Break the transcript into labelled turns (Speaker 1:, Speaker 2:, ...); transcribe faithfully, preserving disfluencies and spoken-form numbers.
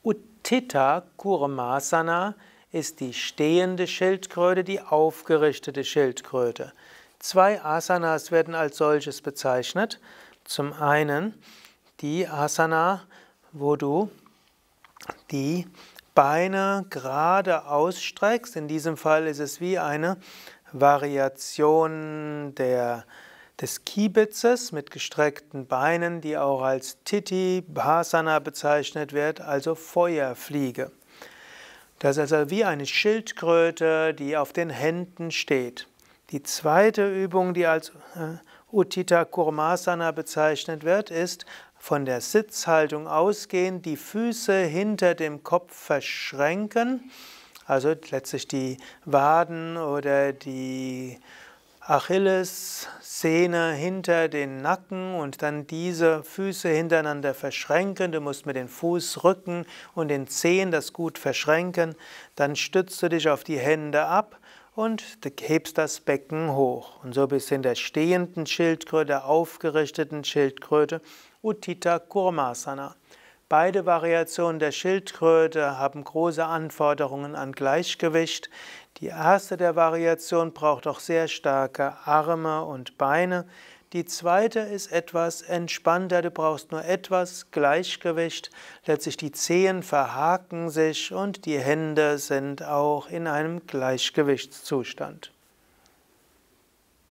Speaker 1: Utthita Kurmasana ist die stehende Schildkröte, die aufgerichtete Schildkröte. Zwei Asanas werden als solches bezeichnet. Zum einen die Asana, wo du die Beine gerade ausstreckst. In diesem Fall ist es wie eine Variation der, des Kiebitzes mit gestreckten Beinen, die auch als Titi Bhasana bezeichnet wird, also Feuerfliege. Das ist also wie eine Schildkröte, die auf den Händen steht. Die zweite Übung, die als Utthita Kurmasana bezeichnet wird, ist von der Sitzhaltung ausgehend die Füße hinter dem Kopf verschränken, also letztlich die Waden oder die Achillessehne hinter den Nacken und dann diese Füße hintereinander verschränken. Du musst mit den Fußrücken und den Zehen das gut verschränken. Dann stützt du dich auf die Hände ab und du hebst das Becken hoch. Und so bist du in der stehenden Schildkröte, der aufgerichteten Schildkröte, Utthita Kurmasana. Beide Variationen der Schildkröte haben große Anforderungen an Gleichgewicht. Die erste der Variation braucht auch sehr starke Arme und Beine. Die zweite ist etwas entspannter, du brauchst nur etwas Gleichgewicht. Letztlich die Zehen verhaken sich und die Hände sind auch in einem Gleichgewichtszustand.